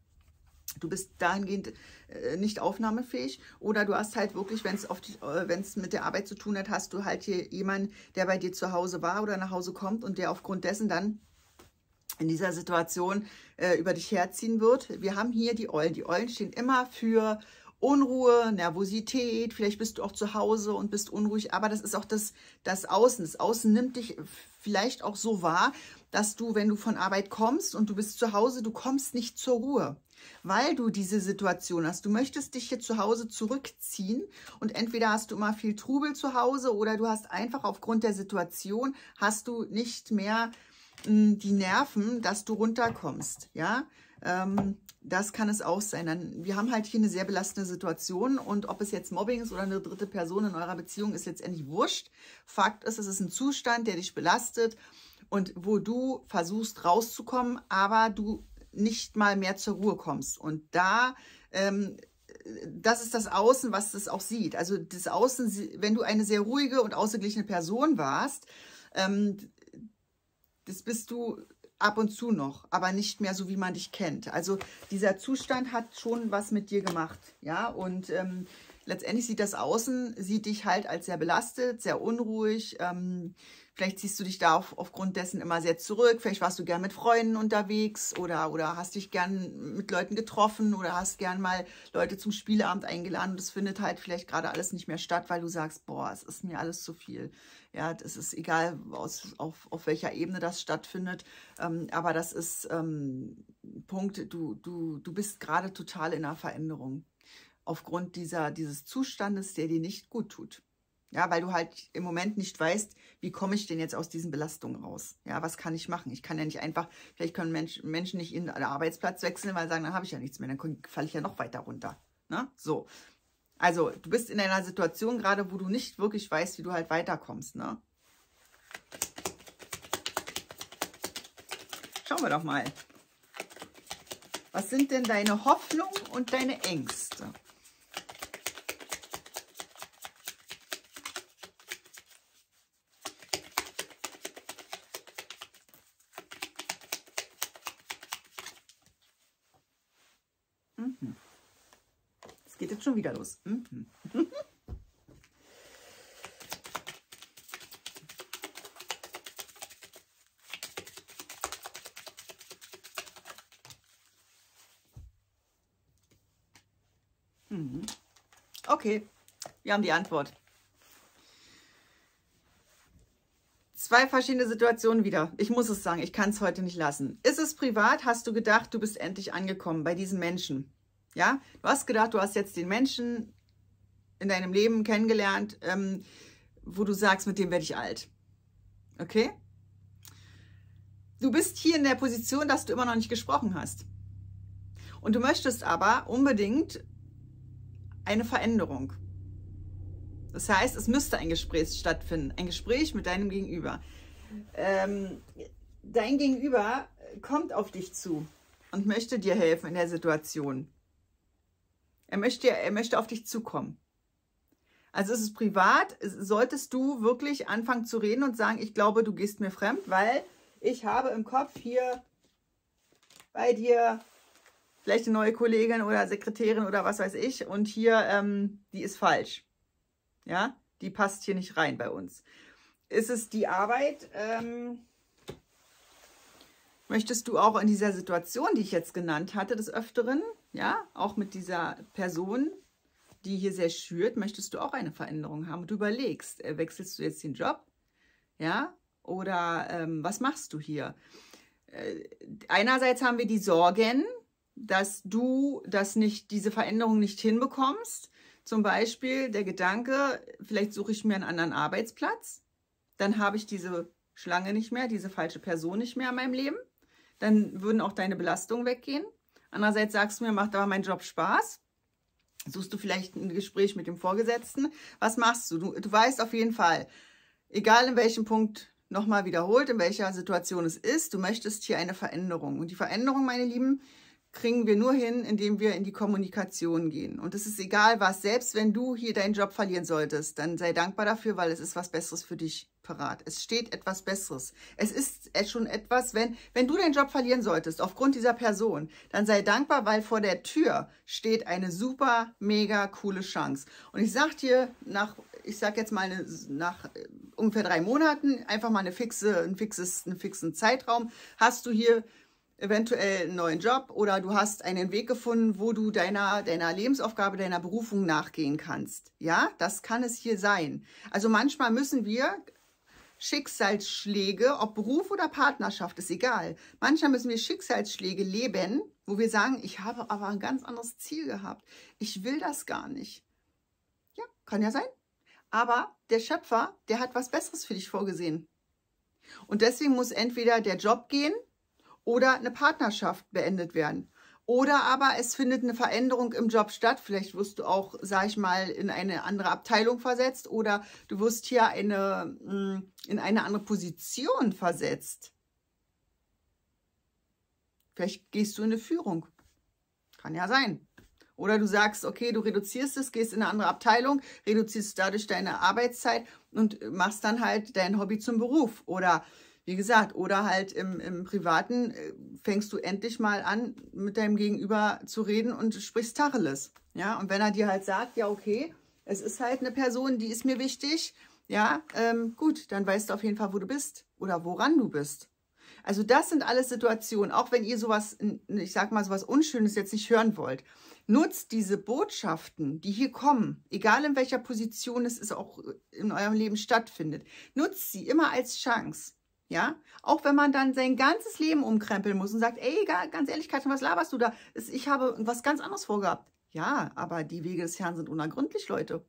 du bist dahingehend äh, nicht aufnahmefähig oder du hast halt wirklich, wenn es äh, wenn es mit der Arbeit zu tun hat, hast du halt hier jemanden, der bei dir zu Hause war oder nach Hause kommt und der aufgrund dessen dann in dieser Situation äh, über dich herziehen wird. Wir haben hier die Eulen. Die Eulen stehen immer für Unruhe, Nervosität. Vielleicht bist du auch zu Hause und bist unruhig, aber das ist auch das, das Außen. Das Außen nimmt dich vielleicht auch so wahr, dass du, wenn du von Arbeit kommst und du bist zu Hause, du kommst nicht zur Ruhe, weil du diese Situation hast. Du möchtest dich hier zu Hause zurückziehen und entweder hast du immer viel Trubel zu Hause oder du hast einfach aufgrund der Situation, hast du nicht mehr die Nerven, dass du runterkommst, ja, ähm, das kann es auch sein. Dann, wir haben halt hier eine sehr belastende Situation und ob es jetzt Mobbing ist oder eine dritte Person in eurer Beziehung, ist letztendlich wurscht. Fakt ist, es ist ein Zustand, der dich belastet und wo du versuchst rauszukommen, aber du nicht mal mehr zur Ruhe kommst. Und da, ähm, das ist das Außen, was es auch sieht. Also das Außen, wenn du eine sehr ruhige und ausgeglichene Person warst, ähm, das bist du ab und zu noch, aber nicht mehr so, wie man dich kennt. Also dieser Zustand hat schon was mit dir gemacht, ja, und ähm, letztendlich sieht das Außen, sieht dich halt als sehr belastet, sehr unruhig, ähm, vielleicht ziehst du dich da auf, aufgrund dessen immer sehr zurück, vielleicht warst du gern mit Freunden unterwegs oder, oder hast dich gern mit Leuten getroffen oder hast gern mal Leute zum Spieleabend eingeladen und das findet halt vielleicht gerade alles nicht mehr statt, weil du sagst, boah, es ist mir alles zu viel. Ja, das ist egal, aus, auf, auf welcher Ebene das stattfindet, ähm, aber das ist ähm, Punkt, du, du, du bist gerade total in einer Veränderung aufgrund dieser, dieses Zustandes, der dir nicht gut tut. Ja, weil du halt im Moment nicht weißt, wie komme ich denn jetzt aus diesen Belastungen raus? Ja, was kann ich machen? Ich kann ja nicht einfach, vielleicht können Mensch, Menschen nicht in den Arbeitsplatz wechseln, weil sie sagen, dann habe ich ja nichts mehr, dann falle ich ja noch weiter runter. Ne? So. Also, du bist in einer Situation gerade, wo du nicht wirklich weißt, wie du halt weiterkommst, ne? Schauen wir doch mal. Was sind denn deine Hoffnungen und deine Ängste? Mhm. Es geht jetzt schon wieder los. Mhm. Okay, wir haben die Antwort. Zwei verschiedene Situationen wieder. Ich muss es sagen, ich kann es heute nicht lassen. Ist es privat? Hast du gedacht, du bist endlich angekommen bei diesem Menschen? Ja, du hast gedacht, du hast jetzt den Menschen in deinem Leben kennengelernt, ähm, wo du sagst, mit dem werde ich alt. Okay? Du bist hier in der Position, dass du immer noch nicht gesprochen hast. Und du möchtest aber unbedingt eine Veränderung. Das heißt, es müsste ein Gespräch stattfinden, ein Gespräch mit deinem Gegenüber. Ähm, dein Gegenüber kommt auf dich zu und möchte dir helfen in der Situation. Er möchte, er möchte auf dich zukommen. Also ist es privat, solltest du wirklich anfangen zu reden und sagen, ich glaube, du gehst mir fremd, weil ich habe im Kopf hier bei dir vielleicht eine neue Kollegin oder Sekretärin oder was weiß ich und hier, ähm, die ist falsch. Ja, die passt hier nicht rein bei uns. Ist es die Arbeit? Ähm, Möchtest du auch in dieser Situation, die ich jetzt genannt hatte, des Öfteren, ja, auch mit dieser Person, die hier sehr schürt, möchtest du auch eine Veränderung haben? Und du überlegst, äh, wechselst du jetzt den Job, ja, oder ähm, was machst du hier? Äh, einerseits haben wir die Sorgen, dass du das nicht, diese Veränderung nicht hinbekommst. Zum Beispiel der Gedanke, vielleicht suche ich mir einen anderen Arbeitsplatz, dann habe ich diese Schlange nicht mehr, diese falsche Person nicht mehr in meinem Leben. Dann würden auch deine Belastungen weggehen. Andererseits sagst du mir, macht aber mein Job Spaß. Suchst du vielleicht ein Gespräch mit dem Vorgesetzten. Was machst du? Du, du weißt auf jeden Fall, egal in welchem Punkt, nochmal wiederholt, in welcher Situation es ist, du möchtest hier eine Veränderung. Und die Veränderung, meine Lieben, kriegen wir nur hin, indem wir in die Kommunikation gehen. Und es ist egal was, selbst wenn du hier deinen Job verlieren solltest, dann sei dankbar dafür, weil es ist was Besseres für dich parat. Es steht etwas Besseres. Es ist schon etwas, wenn, wenn du deinen Job verlieren solltest, aufgrund dieser Person, dann sei dankbar, weil vor der Tür steht eine super, mega coole Chance. Und ich sag dir, nach, ich sag jetzt mal, eine, nach ungefähr drei Monaten, einfach mal eine fixe, ein fixes, einen fixen Zeitraum, hast du hier eventuell einen neuen Job oder du hast einen Weg gefunden, wo du deiner, deiner Lebensaufgabe, deiner Berufung nachgehen kannst. Ja, das kann es hier sein. Also manchmal müssen wir Schicksalsschläge, ob Beruf oder Partnerschaft, ist egal. Manchmal müssen wir Schicksalsschläge leben, wo wir sagen, ich habe aber ein ganz anderes Ziel gehabt. Ich will das gar nicht. Ja, kann ja sein. Aber der Schöpfer, der hat was Besseres für dich vorgesehen. Und deswegen muss entweder der Job gehen, oder eine Partnerschaft beendet werden. Oder aber es findet eine Veränderung im Job statt. Vielleicht wirst du auch, sag ich mal, in eine andere Abteilung versetzt oder du wirst hier eine, in eine andere Position versetzt. Vielleicht gehst du in eine Führung. Kann ja sein. Oder du sagst, okay, du reduzierst es, gehst in eine andere Abteilung, reduzierst dadurch deine Arbeitszeit und machst dann halt dein Hobby zum Beruf. Oder wie gesagt, oder halt im, im Privaten äh, fängst du endlich mal an, mit deinem Gegenüber zu reden und sprichst Tacheles. Ja, und wenn er dir halt sagt, ja, okay, es ist halt eine Person, die ist mir wichtig, ja, ähm, gut, dann weißt du auf jeden Fall, wo du bist oder woran du bist. Also das sind alles Situationen, auch wenn ihr sowas, ich sag mal, sowas Unschönes jetzt nicht hören wollt. Nutzt diese Botschaften, die hier kommen, egal in welcher Position es ist, auch in eurem Leben stattfindet. Nutzt sie immer als Chance. Ja, auch wenn man dann sein ganzes Leben umkrempeln muss und sagt, ey, ganz ehrlich, Katrin, was laberst du da? Ich habe was ganz anderes vorgehabt. Ja, aber die Wege des Herrn sind unergründlich, Leute.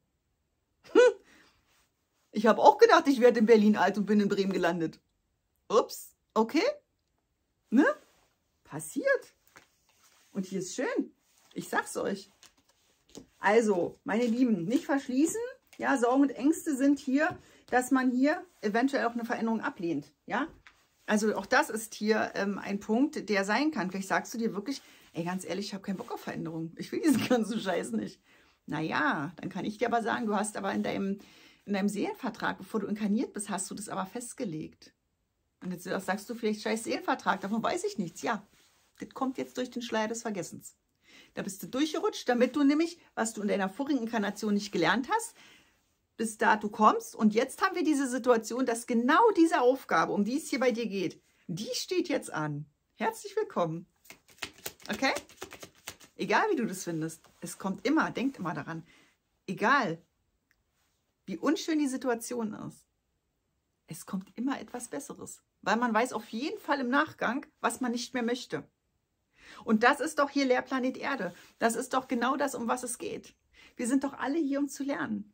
Ich habe auch gedacht, ich werde in Berlin alt und bin in Bremen gelandet. Ups, okay. Ne? Passiert. Und hier ist schön. Ich sag's euch. Also, meine Lieben, nicht verschließen. Ja, Sorgen und Ängste sind hier, dass man hier eventuell auch eine Veränderung ablehnt. Ja, also auch das ist hier ähm, ein Punkt, der sein kann. Vielleicht sagst du dir wirklich, ey, ganz ehrlich, ich habe keinen Bock auf Veränderung. Ich will diesen ganzen Scheiß nicht. Naja, dann kann ich dir aber sagen, du hast aber in deinem, in deinem Seelenvertrag, bevor du inkarniert bist, hast du das aber festgelegt. Und jetzt sagst du vielleicht, scheiß Seelenvertrag, davon weiß ich nichts. Ja, das kommt jetzt durch den Schleier des Vergessens. Da bist du durchgerutscht, damit du nämlich, was du in deiner vorigen Inkarnation nicht gelernt hast, bis dato kommst. Und jetzt haben wir diese Situation, dass genau diese Aufgabe, um die es hier bei dir geht, die steht jetzt an. Herzlich willkommen. Okay? Egal, wie du das findest. Es kommt immer, denkt immer daran. Egal, wie unschön die Situation ist. Es kommt immer etwas Besseres. Weil man weiß auf jeden Fall im Nachgang, was man nicht mehr möchte. Und das ist doch hier Lehrplanet Erde. Das ist doch genau das, um was es geht. Wir sind doch alle hier, um zu lernen.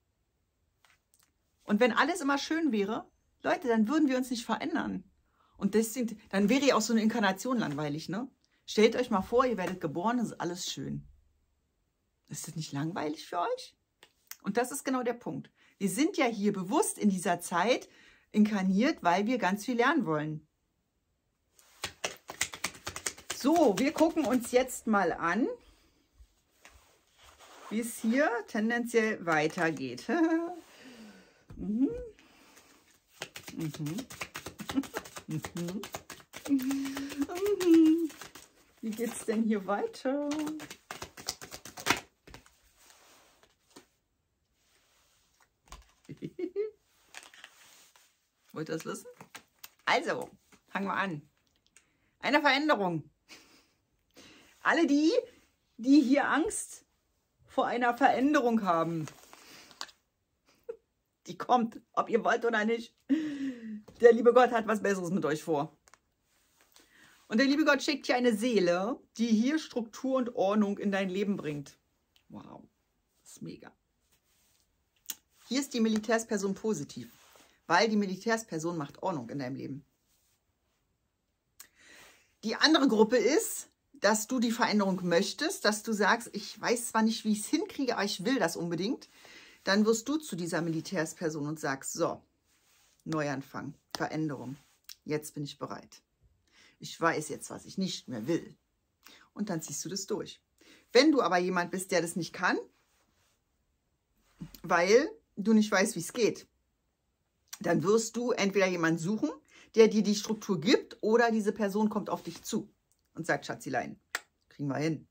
Und wenn alles immer schön wäre, Leute, dann würden wir uns nicht verändern. Und deswegen, dann wäre ja auch so eine Inkarnation langweilig, ne? Stellt euch mal vor, ihr werdet geboren, es ist alles schön. Ist das nicht langweilig für euch? Und das ist genau der Punkt. Wir sind ja hier bewusst in dieser Zeit inkarniert, weil wir ganz viel lernen wollen. So, wir gucken uns jetzt mal an, wie es hier tendenziell weitergeht. Mhm. Mhm. Mhm. Mhm. Wie geht es denn hier weiter? Wollt ihr das wissen? Also, fangen wir an. Eine Veränderung. Alle die, die hier Angst vor einer Veränderung haben, die kommt, ob ihr wollt oder nicht. Der liebe Gott hat was Besseres mit euch vor. Und der liebe Gott schickt hier eine Seele, die hier Struktur und Ordnung in dein Leben bringt. Wow, das ist mega. Hier ist die Militärsperson positiv, weil die Militärsperson macht Ordnung in deinem Leben. Die andere Gruppe ist, dass du die Veränderung möchtest, dass du sagst, ich weiß zwar nicht, wie ich es hinkriege, aber ich will das unbedingt. Dann wirst du zu dieser Militärsperson und sagst, so, Neuanfang, Veränderung, jetzt bin ich bereit. Ich weiß jetzt, was ich nicht mehr will. Und dann ziehst du das durch. Wenn du aber jemand bist, der das nicht kann, weil du nicht weißt, wie es geht, dann wirst du entweder jemanden suchen, der dir die Struktur gibt, oder diese Person kommt auf dich zu und sagt, Schatzilein, kriegen wir hin.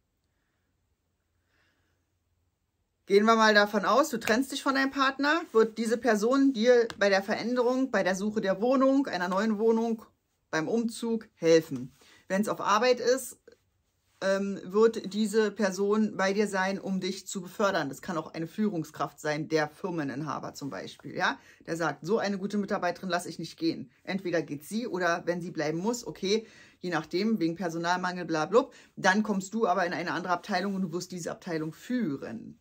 Gehen wir mal davon aus, du trennst dich von deinem Partner, wird diese Person dir bei der Veränderung, bei der Suche der Wohnung, einer neuen Wohnung, beim Umzug helfen. Wenn es auf Arbeit ist, ähm, wird diese Person bei dir sein, um dich zu befördern. Das kann auch eine Führungskraft sein, der Firmeninhaber zum Beispiel. Ja? Der sagt, so eine gute Mitarbeiterin lasse ich nicht gehen. Entweder geht sie oder wenn sie bleiben muss, okay, je nachdem, wegen Personalmangel, bla bla, dann kommst du aber in eine andere Abteilung und du wirst diese Abteilung führen.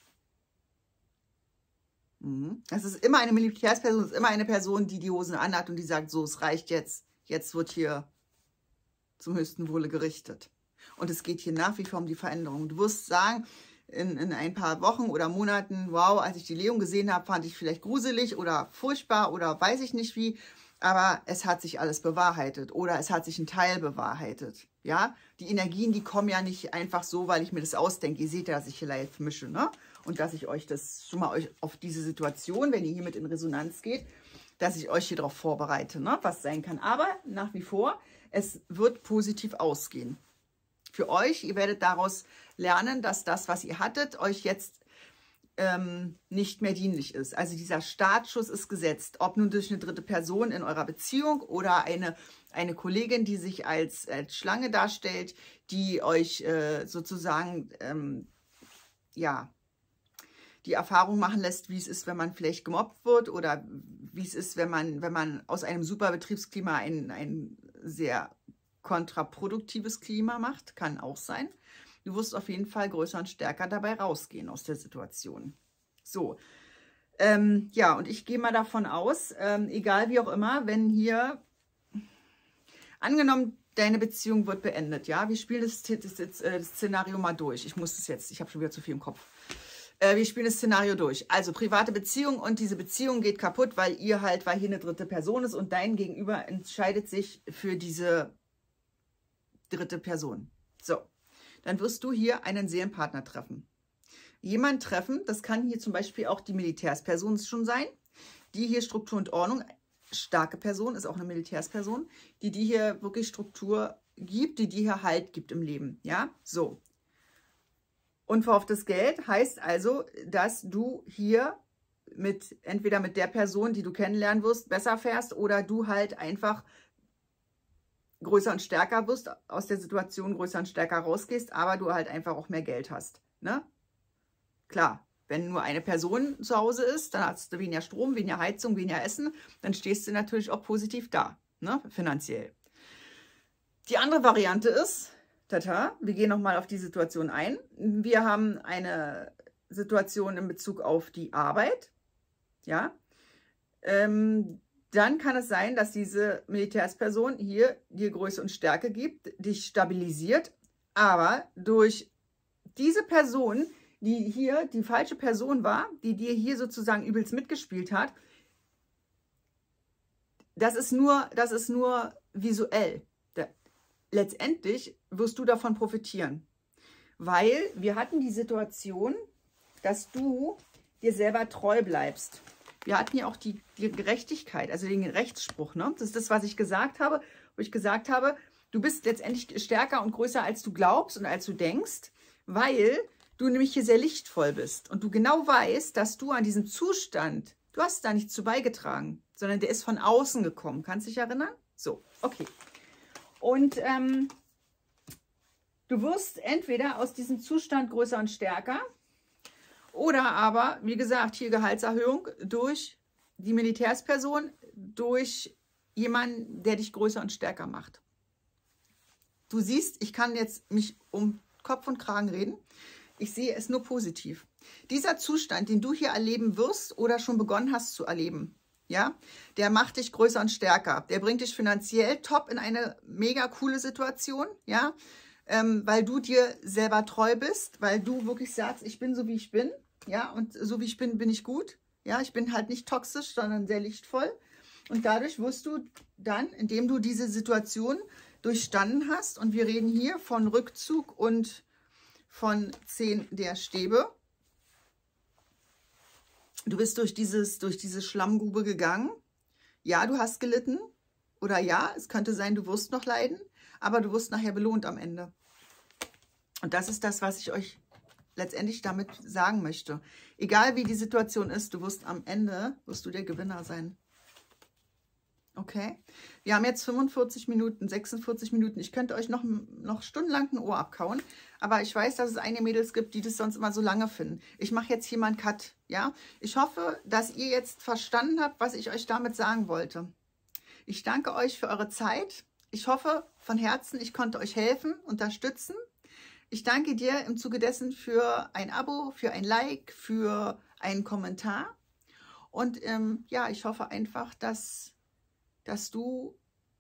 Das ist immer eine Militärsperson, das ist immer eine Person, die die Hosen anhat und die sagt, so, es reicht jetzt, jetzt wird hier zum höchsten Wohle gerichtet. Und es geht hier nach wie vor um die Veränderung. Du wirst sagen, in, in ein paar Wochen oder Monaten, wow, als ich die Legung gesehen habe, fand ich vielleicht gruselig oder furchtbar oder weiß ich nicht wie, aber es hat sich alles bewahrheitet oder es hat sich ein Teil bewahrheitet. Ja, die Energien, die kommen ja nicht einfach so, weil ich mir das ausdenke. Ihr seht ja, dass ich hier live mische, ne? Und dass ich euch das schon mal euch auf diese Situation, wenn ihr hiermit in Resonanz geht, dass ich euch hier darauf vorbereite, ne? Was sein kann. Aber nach wie vor, es wird positiv ausgehen. Für euch, ihr werdet daraus lernen, dass das, was ihr hattet, euch jetzt ähm, nicht mehr dienlich ist. Also dieser Startschuss ist gesetzt, ob nun durch eine dritte Person in eurer Beziehung oder eine, eine Kollegin, die sich als, als Schlange darstellt, die euch äh, sozusagen, ähm, ja, die Erfahrung machen lässt, wie es ist, wenn man vielleicht gemobbt wird oder wie es ist, wenn man, wenn man aus einem super Betriebsklima ein, ein sehr kontraproduktives Klima macht. Kann auch sein. Du wirst auf jeden Fall größer und stärker dabei rausgehen aus der Situation. So, ähm, ja, und ich gehe mal davon aus, ähm, egal wie auch immer, wenn hier, angenommen, deine Beziehung wird beendet, ja, wir spielen das, das, das, das Szenario mal durch. Ich muss das jetzt, ich habe schon wieder zu viel im Kopf. Wir spielen das Szenario durch. Also private Beziehung und diese Beziehung geht kaputt, weil ihr halt, weil hier eine dritte Person ist und dein Gegenüber entscheidet sich für diese dritte Person. So, dann wirst du hier einen Seelenpartner treffen. Jemand treffen, das kann hier zum Beispiel auch die Militärsperson schon sein, die hier Struktur und Ordnung, starke Person, ist auch eine Militärsperson, die die hier wirklich Struktur gibt, die die hier Halt gibt im Leben. Ja, so. Unverhofftes Geld heißt also, dass du hier mit entweder mit der Person, die du kennenlernen wirst, besser fährst oder du halt einfach größer und stärker wirst, aus der Situation größer und stärker rausgehst, aber du halt einfach auch mehr Geld hast. Ne? Klar, wenn nur eine Person zu Hause ist, dann hast du weniger Strom, weniger Heizung, weniger Essen, dann stehst du natürlich auch positiv da, ne? Finanziell. Die andere Variante ist, tata, wir gehen nochmal auf die Situation ein. Wir haben eine Situation in Bezug auf die Arbeit. Ja, ähm, dann kann es sein, dass diese Militärsperson hier dir Größe und Stärke gibt, dich stabilisiert, aber durch diese Person, die hier die falsche Person war, die dir hier sozusagen übelst mitgespielt hat, das ist nur, das ist nur visuell. Letztendlich wirst du davon profitieren, weil wir hatten die Situation, dass du dir selber treu bleibst. Wir hatten ja auch die, die Gerechtigkeit, also den Rechtsspruch. Ne? Das ist das, was ich gesagt habe, wo ich gesagt habe, du bist letztendlich stärker und größer, als du glaubst und als du denkst, weil du nämlich hier sehr lichtvoll bist und du genau weißt, dass du an diesem Zustand, du hast da nichts zu beigetragen, sondern der ist von außen gekommen. Kannst du dich erinnern? So, okay. Und ähm, du wirst entweder aus diesem Zustand größer und stärker oder aber, wie gesagt, hier Gehaltserhöhung durch die Militärsperson, durch jemanden, der dich größer und stärker macht. Du siehst, ich kann jetzt mich um Kopf und Kragen reden. Ich sehe es nur positiv. Dieser Zustand, den du hier erleben wirst oder schon begonnen hast zu erleben, ja, der macht dich größer und stärker. Der bringt dich finanziell top in eine mega coole Situation, ja, ähm, weil du dir selber treu bist, weil du wirklich sagst, ich bin so, wie ich bin, ja, und so wie ich bin, bin ich gut. Ja, ich bin halt nicht toxisch, sondern sehr lichtvoll. Und dadurch wirst du dann, indem du diese Situation durchstanden hast, und wir reden hier von Rückzug und von zehn der Stäbe. Du bist durch, dieses, durch diese Schlammgrube gegangen. Ja, du hast gelitten. Oder ja, es könnte sein, du wirst noch leiden. Aber du wirst nachher belohnt am Ende. Und das ist das, was ich euch letztendlich damit sagen möchte. Egal wie die Situation ist, du wirst am Ende, wirst du der Gewinner sein. Okay? Wir haben jetzt fünfundvierzig Minuten, sechsundvierzig Minuten. Ich könnte euch noch, noch stundenlang ein Ohr abkauen, aber ich weiß, dass es einige Mädels gibt, die das sonst immer so lange finden. Ich mache jetzt hier mal einen Cut, ja? Ich hoffe, dass ihr jetzt verstanden habt, was ich euch damit sagen wollte. Ich danke euch für eure Zeit. Ich hoffe von Herzen, ich konnte euch helfen, unterstützen. Ich danke dir im Zuge dessen für ein Abo, für ein Like, für einen Kommentar. Und ähm, ja, ich hoffe einfach, dass dass du,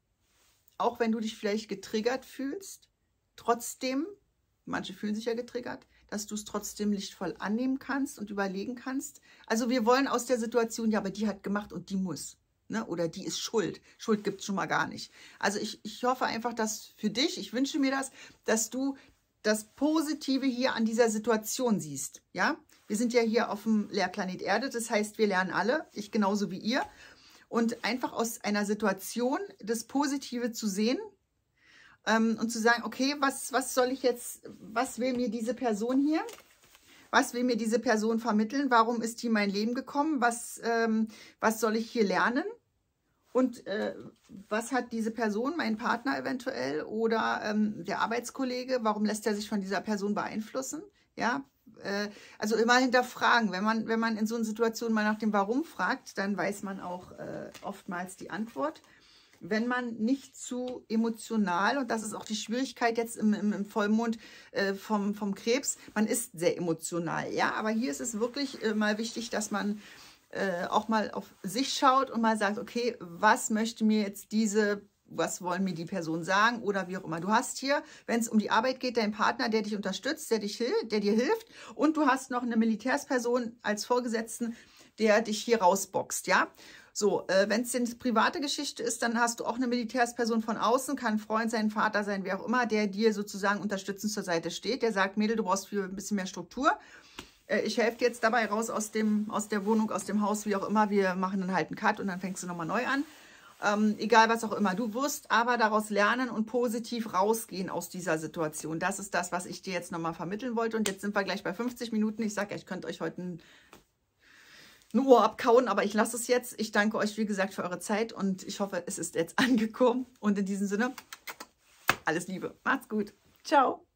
auch wenn du dich vielleicht getriggert fühlst, trotzdem, manche fühlen sich ja getriggert, dass du es trotzdem lichtvoll annehmen kannst und überlegen kannst. Also wir wollen aus der Situation, ja, aber die hat gemacht und die muss, ne? Oder die ist schuld. Schuld gibt es schon mal gar nicht. Also ich, ich hoffe einfach, dass für dich, ich wünsche mir das, dass du das Positive hier an dieser Situation siehst. Ja? Wir sind ja hier auf dem Lehrplanet Erde, das heißt, wir lernen alle, ich genauso wie ihr. Und einfach aus einer Situation das Positive zu sehen ähm, und zu sagen, okay, was, was soll ich jetzt, was will mir diese Person hier, was will mir diese Person vermitteln, warum ist die in mein Leben gekommen, was, ähm, was soll ich hier lernen und äh, was hat diese Person, mein Partner eventuell oder ähm, der Arbeitskollege, warum lässt er sich von dieser Person beeinflussen, ja. Also immer hinterfragen. Wenn man, wenn man in so einer Situation mal nach dem Warum fragt, dann weiß man auch äh, oftmals die Antwort. Wenn man nicht zu emotional, und das ist auch die Schwierigkeit jetzt im, im, im Vollmond äh, vom, vom Krebs, man ist sehr emotional. Ja, aber hier ist es wirklich äh, mal wichtig, dass man äh, auch mal auf sich schaut und mal sagt, okay, was möchte mir jetzt diese was wollen mir die Person sagen oder wie auch immer. Du hast hier, wenn es um die Arbeit geht, deinen Partner, der dich unterstützt, der, dich hil der dir hilft, und du hast noch eine Militärsperson als Vorgesetzten, der dich hier rausboxt, ja. So, äh, wenn es eine private Geschichte ist, dann hast du auch eine Militärsperson von außen, kann ein Freund sein, Vater sein, wer auch immer, der dir sozusagen unterstützend zur Seite steht, der sagt, Mädel, du brauchst für ein bisschen mehr Struktur. Äh, ich helfe dir jetzt dabei raus aus, dem, aus der Wohnung, aus dem Haus, wie auch immer, wir machen dann halt einen Cut und dann fängst du nochmal neu an. Ähm, egal was auch immer, du wirst aber daraus lernen und positiv rausgehen aus dieser Situation. Das ist das, was ich dir jetzt nochmal vermitteln wollte. Und jetzt sind wir gleich bei fünfzig Minuten. Ich sage ja, ich könnte euch heute ein, ein Ohr abkauen, aber ich lasse es jetzt. Ich danke euch, wie gesagt, für eure Zeit und ich hoffe, es ist jetzt angekommen. Und in diesem Sinne, alles Liebe. Macht's gut. Ciao.